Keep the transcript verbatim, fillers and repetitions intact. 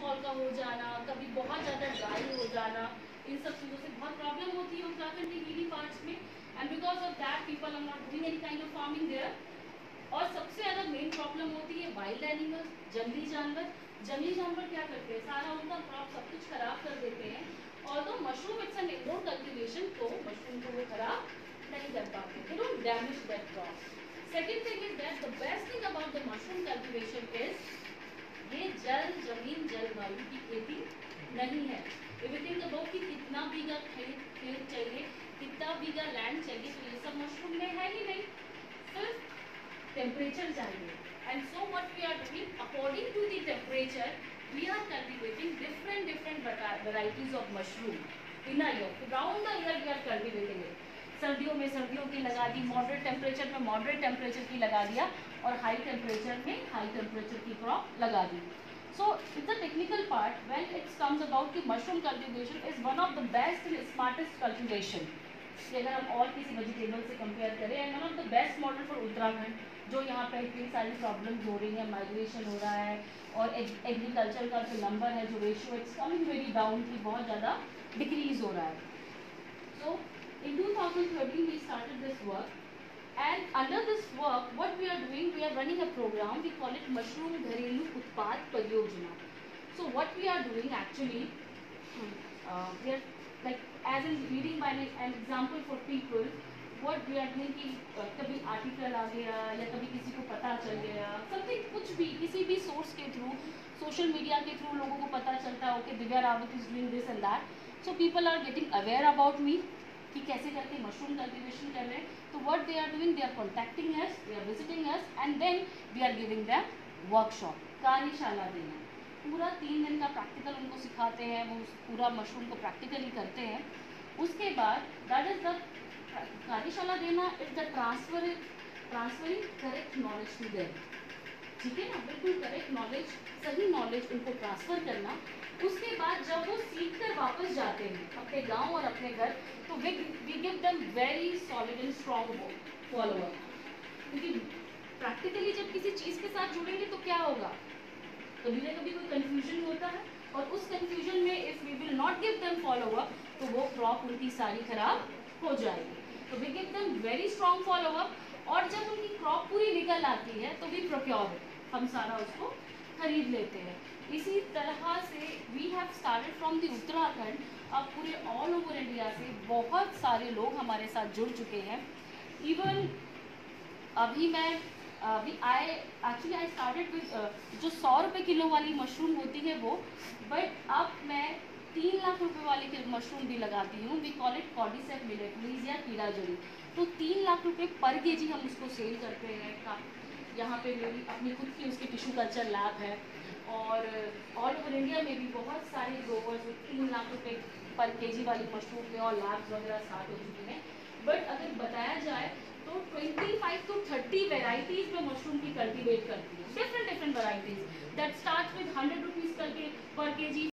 Rainfall का हो जाना, कभी बहुत ज़्यादा ड्राई हो जाना, इन सब चीज़ों से बहुत प्रॉब्लम होती है उत्तराखंड के हिली पार्ट्स में, and because of that people are not doing any kind of farming there. और सबसे ज़्यादा मेन प्रॉब्लम होती है वाइल्ड एनिमल्स, जंगली जानवर। जंगली जानवर क्या करते हैं, सारा उनका क्रॉप सब कुछ खराब कर देते हैं। और तो mushroom it's an indoor cultivation, तो मशरूम को वो खराब नहीं कर पाते, they don't damage that crop. Second thing is that the best thing about the mushroom cultivation is ये जल जमीन जलवायु की खेती नहीं है। इफ यू थिंक अबाउट कि कितना बीघा खेत खेत चाहिए, कितना बीघा लैंड चाहिए, तो ये सब मशरूम में है ही नहीं, सिर्फ टेम्परेचर चाहिए। And so what we are doing according to the temperature we are cultivating different different varieties of mushroom in a year, round the year we are cultivating it. सर्दियों में सर्दियों की लगा दी, मॉडरेट टेम्परेचर में moderate temperature की लगा दिया, और हाई टेम्परेचर में हाई टेम्परेचर की क्रॉप लगा दी। So it's a technical part when it's comes about कि mushroom cultivation is one of the best and smartest cultivation, कि अगर हम और किसी वेजिटेबल से कंपेयर करें, and one of the best model for Uttarakhand, जो यहाँ पे इतनी सारी प्रॉब्लम्स हो रही हैं, माइग्रेशन हो रहा है, और एग्रीकल्चर का जो नंबर है, जो ratio it's coming very down, की बहुत ज़्यादा डिक्रीज हो रहा है। So in two thousand thirteen we started this work, and under this work what we are doing, we are running a program, we call it Mushroom Gharelu Utpad Pariyojana. So what we are doing actually, uh, we are like as in leading by an, an example for people, what we are doing कि uh, कभी article आ गया या कभी किसी को पता चल गया, समथिंग कुछ भी किसी भी सोर्स के थ्रू, सोशल मीडिया के थ्रू लोगों को पता चलता है, okay Divya Rawat is doing this and that, so people are getting aware about me कि कैसे करके मशरूम कल्टिवेशन कर रहे हैं। तो what they are doing, they are contacting us, they are visiting us, and then we are giving them workshop, कार्यशाला देना, पूरा तीन दिन का प्रैक्टिकल उनको सिखाते हैं, वो पूरा मशरूम को प्रैक्टिकली करते हैं। उसके बाद दैट इज द कार्यशाला देना, it's the transfer transferring correct knowledge to them, ठीक है ना, बिल्कुल करेक्ट नॉलेज, सही नॉलेज उनको ट्रांसफर करना। उसके बाद जब वो सीख कर वापस जाते हैं अपने गांव और अपने घर, तो we we give them very solid and strong follow up, क्योंकि प्रैक्टिकली जब किसी चीज़ के साथ जुड़ेंगे तो क्या होगा, कभी ना कभी कोई कंफ्यूजन होता है, और उस कंफ्यूजन में if we will not give them follow up तो वो क्रॉप उनकी सारी खराब हो जाएगी। तो we give them very strong follow up, और जब उनकी क्रॉप पूरी निकल आती है तो वी प्रोक्योर इट, हम सारा उसको खरीद लेते हैं। इसी तरह से we have started from the Uttarakhand, अब पूरे ऑल ओवर इंडिया से बहुत सारे लोग हमारे साथ जुड़ चुके हैं। इवन अभी मैं अभी I actually I started with जो सौ रुपये किलो वाली मशरूम होती है वो, बट अब मैं तीन लाख रुपए वाली मशरूम भी लगाती हूँ, we call it cordyceps militaris या कीड़ा जड़ी। तो तीन लाख रुपए पर केजी हम उसको सेल करते हैं। यहाँ पे मेरी अपनी खुद की उसकी टिश्यू कल्चर लैब है, और ऑल ओवर इंडिया में भी बहुत सारे ग्रोवर्स तीन लाख रुपए पर केजी वाली मशरूम में और लैब्स वगैरह स्टार्ट हो चुके हैं। बट अगर बताया जाए तो पच्चीस टू तीस वेराइटीज़ में मशरूम की कल्टीवेट करती है, different different varieties that start with hundred rupees करके पर के जी